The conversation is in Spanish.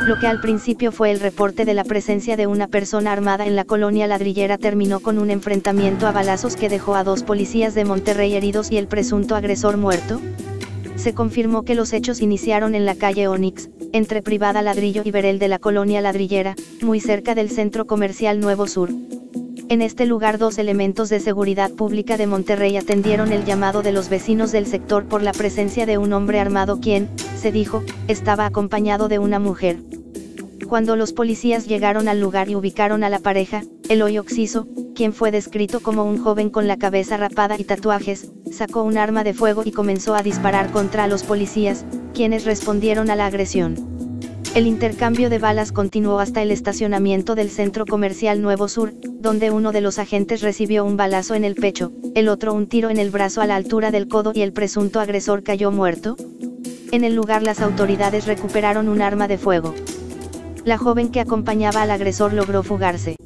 Lo que al principio fue el reporte de la presencia de una persona armada en la colonia ladrillera terminó con un enfrentamiento a balazos que dejó a 2 policías de Monterrey heridos y el presunto agresor muerto. Se confirmó que los hechos iniciaron en la calle Onix, entre Privada Ladrillo y Verel de la colonia ladrillera, muy cerca del centro comercial Nuevo Sur. En este lugar 2 elementos de seguridad pública de Monterrey atendieron el llamado de los vecinos del sector por la presencia de un hombre armado quien, se dijo, estaba acompañado de una mujer. Cuando los policías llegaron al lugar y ubicaron a la pareja, Eloy Oxiso, quien fue descrito como un joven con la cabeza rapada y tatuajes, sacó un arma de fuego y comenzó a disparar contra los policías, quienes respondieron a la agresión. El intercambio de balas continuó hasta el estacionamiento del centro comercial Nuevo Sur, donde uno de los agentes recibió un balazo en el pecho, el otro un tiro en el brazo a la altura del codo y el presunto agresor cayó muerto. En el lugar las autoridades recuperaron un arma de fuego. La joven que acompañaba al agresor logró fugarse.